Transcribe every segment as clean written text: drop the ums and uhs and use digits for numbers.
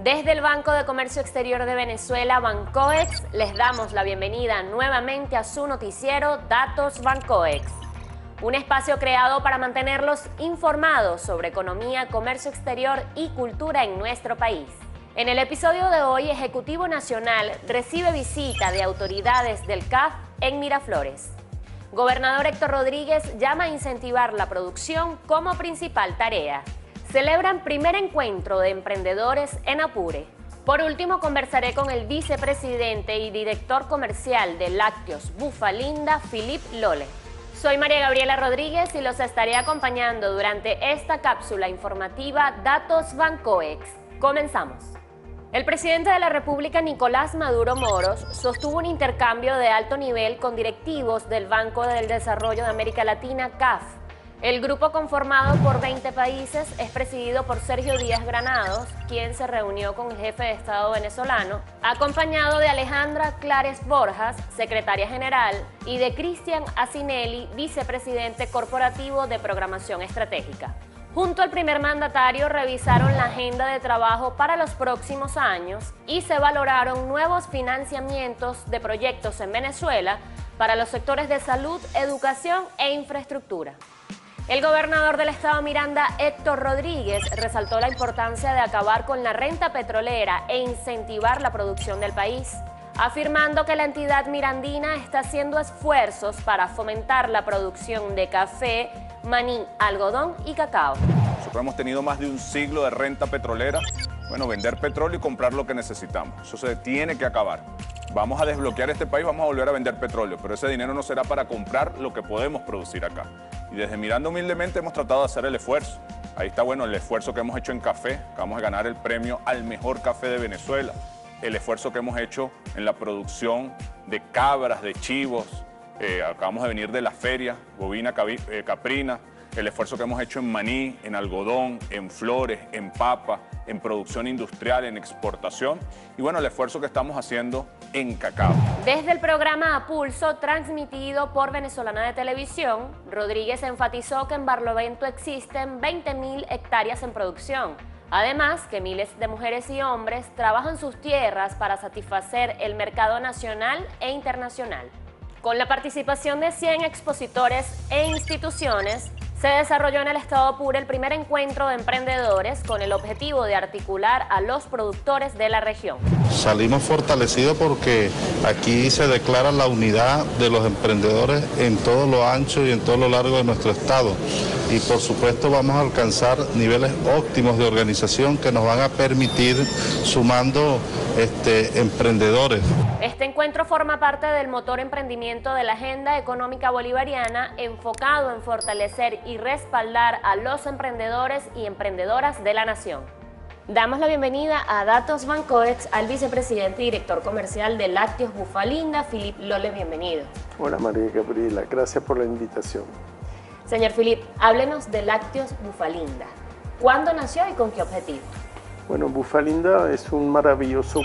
Desde el Banco de Comercio Exterior de Venezuela, Bancoex, les damos la bienvenida nuevamente a su noticiero Datos Bancoex, un espacio creado para mantenerlos informados sobre economía, comercio exterior y cultura en nuestro país. En el episodio de hoy, Ejecutivo Nacional recibe visita de autoridades del CAF en Miraflores. Gobernador Héctor Rodríguez llama a incentivar la producción como principal tarea. Celebran primer encuentro de emprendedores en Apure. Por último, conversaré con el vicepresidente y director comercial de Lácteos Bufalinda, Philip Lole. Soy María Gabriela Rodríguez y los estaré acompañando durante esta cápsula informativa Datos Bancoex. Comenzamos. El presidente de la República, Nicolás Maduro Moros, sostuvo un intercambio de alto nivel con directivos del Banco del Desarrollo de América Latina, CAF. El grupo, conformado por 20 países, es presidido por Sergio Díaz Granados, quien se reunió con el jefe de Estado venezolano, acompañado de Alejandra Clares Borjas, secretaria general, y de Cristian Asinelli, vicepresidente corporativo de Programación Estratégica. Junto al primer mandatario revisaron la agenda de trabajo para los próximos años y se valoraron nuevos financiamientos de proyectos en Venezuela para los sectores de salud, educación e infraestructura. El gobernador del estado Miranda, Héctor Rodríguez, resaltó la importancia de acabar con la renta petrolera e incentivar la producción del país, afirmando que la entidad mirandina está haciendo esfuerzos para fomentar la producción de café, maní, algodón y cacao. Nosotros hemos tenido más de un siglo de renta petrolera. Bueno, vender petróleo y comprar lo que necesitamos. Eso se tiene que acabar. Vamos a desbloquear este país, vamos a volver a vender petróleo, pero ese dinero no será para comprar lo que podemos producir acá. Y desde Miranda humildemente hemos tratado de hacer el esfuerzo. Ahí está, bueno, el esfuerzo que hemos hecho en café. Acabamos de ganar el premio al mejor café de Venezuela. El esfuerzo que hemos hecho en la producción de cabras, de chivos. Acabamos de venir de la feria, bovina caprina. El esfuerzo que hemos hecho en maní, en algodón, en flores, en papa, en producción industrial, en exportación. Y bueno, el esfuerzo que estamos haciendo en cacao. Desde el programa A Pulso, transmitido por Venezolana de Televisión, Rodríguez enfatizó que en Barlovento existen 20.000 hectáreas en producción. Además, que miles de mujeres y hombres trabajan sus tierras para satisfacer el mercado nacional e internacional. Con la participación de 100 expositores e instituciones, se desarrolló en el estado Apure el primer encuentro de emprendedores con el objetivo de articular a los productores de la región. Salimos fortalecidos porque aquí se declara la unidad de los emprendedores en todo lo ancho y en todo lo largo de nuestro estado. Y por supuesto vamos a alcanzar niveles óptimos de organización que nos van a permitir sumando emprendedores. Este encuentro forma parte del motor emprendimiento de la Agenda Económica Bolivariana, enfocado en fortalecer y respaldar a los emprendedores y emprendedoras de la nación. Damos la bienvenida a Datos Bancoex al vicepresidente y director comercial de Lácteos Bufalinda, Philip Lole. Bienvenido. Hola María Gabriela, gracias por la invitación. Señor Philip, háblenos de Lácteos Bufalinda. ¿Cuándo nació y con qué objetivo? Bueno, Bufalinda es un maravilloso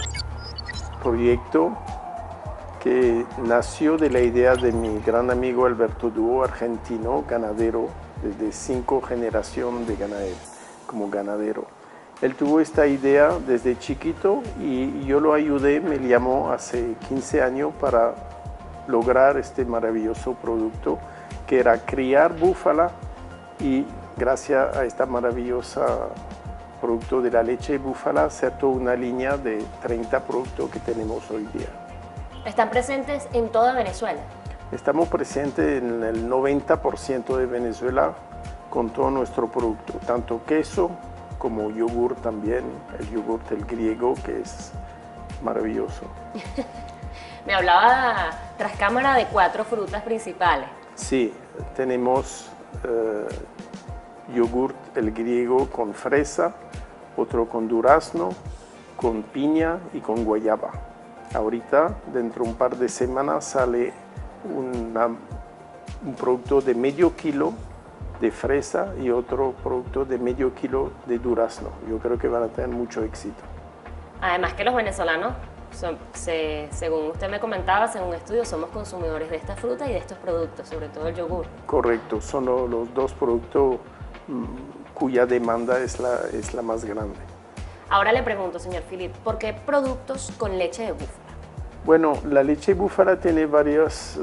proyecto que nació de la idea de mi gran amigo Alberto Duo, argentino, ganadero, desde 5 generaciones como ganadero. Él tuvo esta idea desde chiquito y yo lo ayudé, me llamó hace 15 años para lograr este maravilloso producto que era criar búfala y gracias a esta maravillosa producto de la leche de búfala hacer toda una línea de 30 productos que tenemos hoy día. ¿Están presentes en toda Venezuela? Estamos presentes en el 90% de Venezuela con todo nuestro producto, tanto queso como yogur también, el yogur del griego que es maravilloso. Me hablaba tras cámara de 4 frutas principales. Sí, tenemos yogur el griego con fresa, otro con durazno, con piña y con guayaba. Ahorita, dentro de un par de semanas, sale un producto de medio kilo de fresa y otro producto de medio kilo de durazno. Yo creo que van a tener mucho éxito. Además que los venezolanos, según usted me comentaba, según un estudio, somos consumidores de esta fruta y de estos productos, sobre todo el yogur. Correcto, son los dos productos cuya demanda es la más grande. Ahora le pregunto, señor Philip, ¿por qué productos con leche de búfala? Bueno, la leche de búfala tiene varios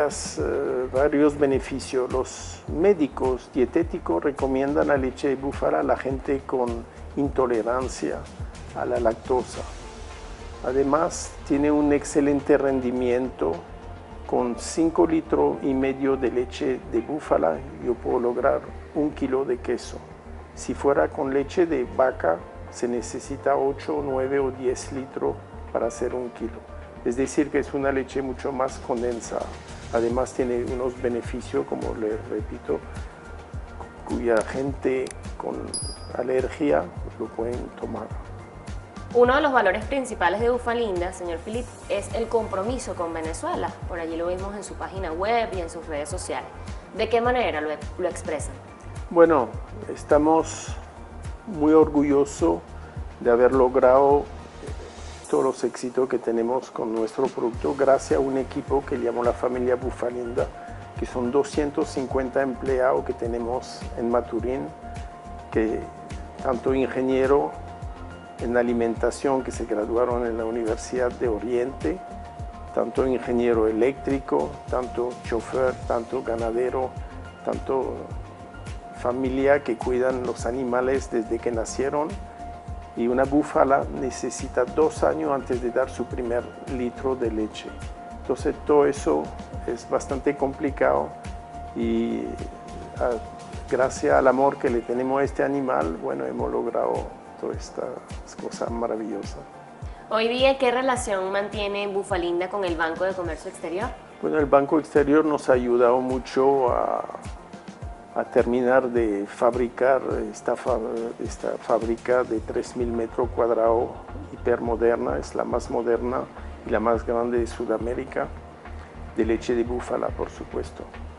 beneficios. Los médicos dietéticos recomiendan la leche de búfala a la gente con intolerancia a la lactosa. Además, tiene un excelente rendimiento. Con 5,5 litros de leche de búfala, yo puedo lograr 1 kilo de queso. Si fuera con leche de vaca, se necesita 8, 9 o 10 litros para hacer 1 kilo. Es decir, que es una leche mucho más condensada. Además, tiene unos beneficios, como les repito, cuya gente con alergia lo pueden tomar. Uno de los valores principales de Bufalinda, señor Philip, es el compromiso con Venezuela. Por allí lo vimos en su página web y en sus redes sociales. ¿De qué manera lo expresan? Bueno, estamos muy orgullosos de haber logrado todos los éxitos que tenemos con nuestro producto gracias a un equipo que llamó la familia Bufalinda, que son 250 empleados que tenemos en Maturín, que tanto ingenieros en alimentación que se graduaron en la Universidad de Oriente, tanto ingeniero eléctrico, tanto chofer, tanto ganadero, tanto familia que cuidan los animales desde que nacieron. Y una búfala necesita 2 años antes de dar su primer litro de leche. Entonces todo eso es bastante complicado y gracias al amor que le tenemos a este animal, bueno, hemos logrado todas estas cosas maravillosas. Hoy día, ¿qué relación mantiene Bufalinda con el Banco de Comercio Exterior? Bueno, el Banco Exterior nos ha ayudado mucho a terminar de fabricar esta fábrica de 3,000 metros cuadrados hipermoderna. Es la más moderna y la más grande de Sudamérica, de leche de búfala, por supuesto.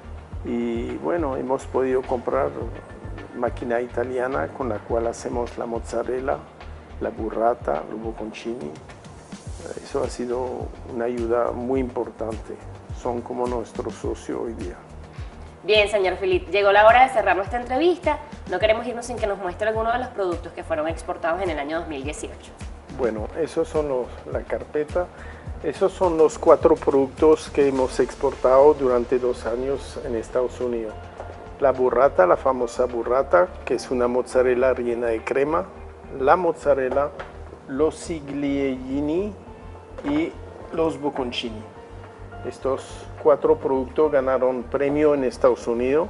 Y bueno, hemos podido comprar máquina italiana con la cual hacemos la mozzarella, la burrata, los bocconcini. Eso ha sido una ayuda muy importante. Son como nuestro socio hoy día. Bien, señor Philip, llegó la hora de cerrar nuestra entrevista. No queremos irnos sin que nos muestre algunos de los productos que fueron exportados en el año 2018. Bueno, esos son la carpeta. Esos son los 4 productos que hemos exportado durante 2 años en Estados Unidos. La burrata, la famosa burrata, que es una mozzarella rellena de crema, la mozzarella, los cigliellini y los bocconcini. Estos 4 productos ganaron premio en Estados Unidos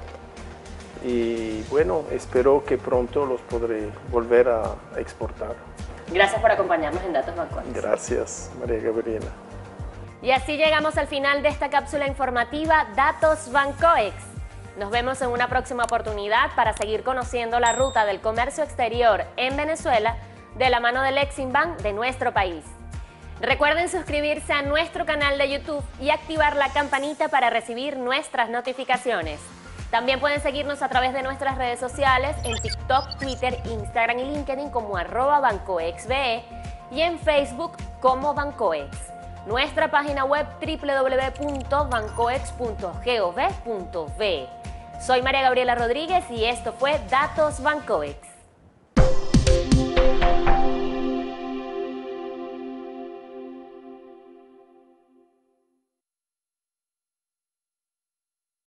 y bueno, espero que pronto los podré volver a exportar. Gracias por acompañarnos en Datos Bancoex. Gracias, María Gabriela. Y así llegamos al final de esta cápsula informativa Datos Bancoex. Nos vemos en una próxima oportunidad para seguir conociendo la ruta del comercio exterior en Venezuela de la mano del Eximbank de nuestro país. Recuerden suscribirse a nuestro canal de YouTube y activar la campanita para recibir nuestras notificaciones. También pueden seguirnos a través de nuestras redes sociales en TikTok, Twitter, Instagram y LinkedIn como @bancoexbe y en Facebook como Bancoex. Nuestra página web www.bancoex.gov.be. Soy María Gabriela Rodríguez y esto fue Datos Bancoex.